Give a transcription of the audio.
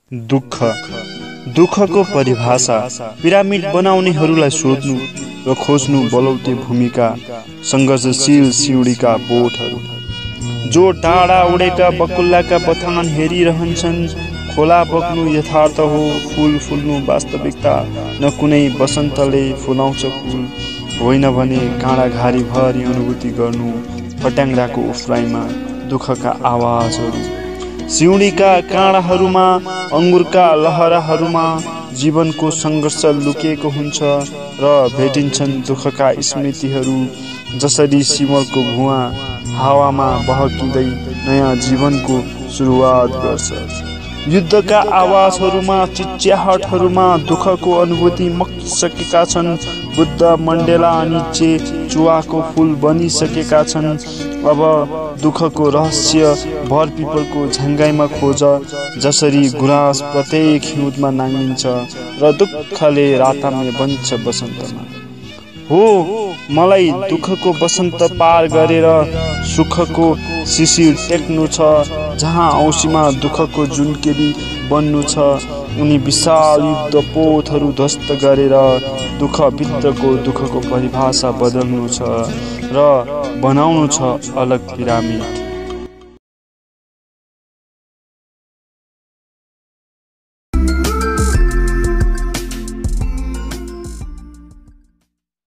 दुःख दुःखको परिभाषा पिरामिड बनाउनेहरूलाई सोध्नु र खोज्नु बलौटे भूमिका सङ्घर्षशील सिउँडीका बोटहरू जो टाढा उडेका बकुल्लाका बथान हेरिरहन्छन्। खोला बग्नु यथार्थ हो, फूल फुल्नु वास्तविकता, न कुनै बसन्तले फुलाउँछ फूल, होइन भने काँडा घारी भरी अनुभूति गर्नु फट्याङ्ग्राको उफ्राइमा दुःखका आवाजहरू। सिउँडीका काँडाहरूमा, अङ्गुरका लहराहरूमा जीवनको सङ्घर्ष लुकेको हुन्छ र भेटिन्छन् दुःखका स्मृतिहरू। जसरी सिमलको भुवा हावामा बहकिँदै नयाँ जीवनको सुरुवात गर्छ। युद्धका आवाजहरूमा, चिच्याहटहरूमा दुःखको अनुभूति मक्किसकेका छन्। बुद्ध, मण्डेला अनि चुवाको फुल बनिसकेका छन्। अब दुःखको रहस्य भर पिपलको झ्याङ्गाइमा खोज। जसरी गुराँस प्रत्येक हिउँदमा नाङ्गिन्छ र दुःखले रातामे बन्छ बसन्तमा। हो, मलाई दुःखको बसन्त पार गरेर सुखको शिशिर टेक्नु छ। जहाँ औँसीमा दुःखको जुनकेली बन्नु छ, उनी विशाल युद्ध पोतहरू ध्वस्त गरेर दुःखभित्रको दुःखको परिभाषा बदल्नु छ र बनाउनु छ अलग पिरामिड।